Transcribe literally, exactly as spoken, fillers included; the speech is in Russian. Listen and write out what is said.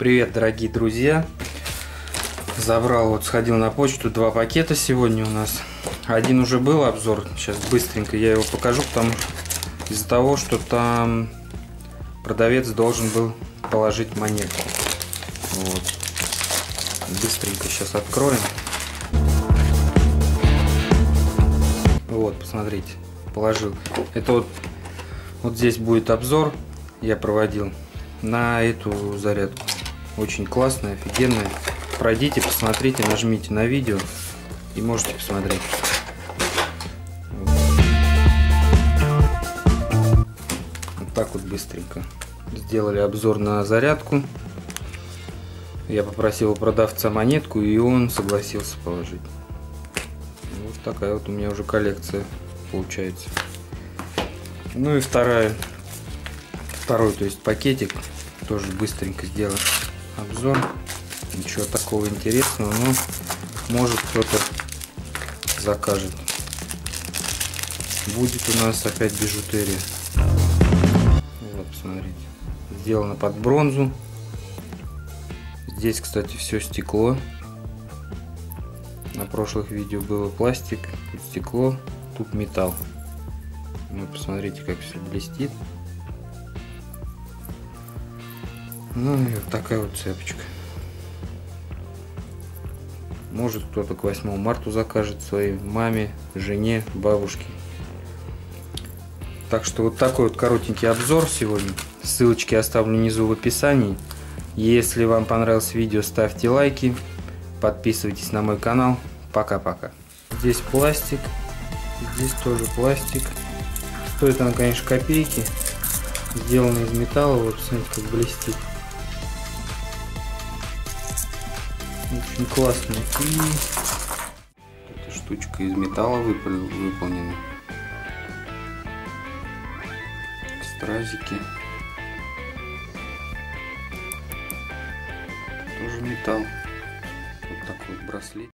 Привет, дорогие друзья! Забрал, вот сходил на почту, два пакета сегодня у нас. Один уже был обзор, сейчас быстренько я его покажу, потому что из-за того, что там продавец должен был положить монетку. Вот. Быстренько сейчас откроем. Вот, посмотрите, положил. Это вот, вот здесь будет обзор, я проводил на эту зарядку. Очень классная, офигенная. Пройдите, посмотрите, нажмите на видео и можете посмотреть. Вот так вот быстренько сделали обзор на зарядку. Я попросил у продавца монетку, и он согласился положить. Вот такая вот у меня уже коллекция получается. Ну и вторая, второй, то есть пакетик, тоже быстренько сделал обзор. Ничего такого интересного, но может кто-то закажет. Будет у нас опять бижутерия. Вот, посмотрите, сделано под бронзу. Здесь, кстати, все стекло. На прошлых видео было пластик, тут стекло, тут металл. Ну, посмотрите, как все блестит. Ну и вот такая вот цепочка. Может, кто-то к восьмому марта закажет своей маме, жене, бабушке. Так что вот такой вот коротенький обзор сегодня. Ссылочки оставлю внизу в описании. Если вам понравилось видео, ставьте лайки, подписывайтесь на мой канал. Пока-пока. Здесь пластик, здесь тоже пластик. Стоит она, конечно, копейки. Сделана из металла, вот смотрите, как блестит. Очень классно. И эта штучка из металла выполнена. Стразики. Тоже металл. Вот такой вот браслет.